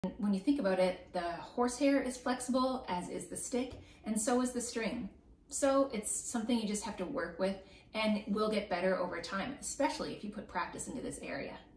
When you think about it, the horsehair is flexible, as is the stick, and so is the string. So it's something you just have to work with and will get better over time, especially if you put practice into this area.